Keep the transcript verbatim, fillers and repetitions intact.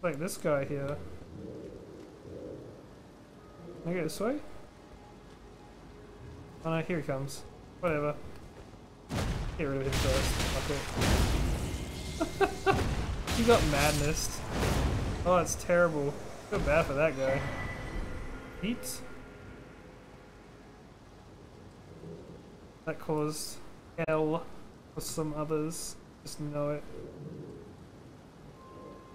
Like this guy here. Can I go this way? Oh no, here he comes. Whatever. Get rid of him first. Fuck it. You got madness. Oh, it's terrible. Feel bad for that guy. Heat? That caused hell for some others. Just know it.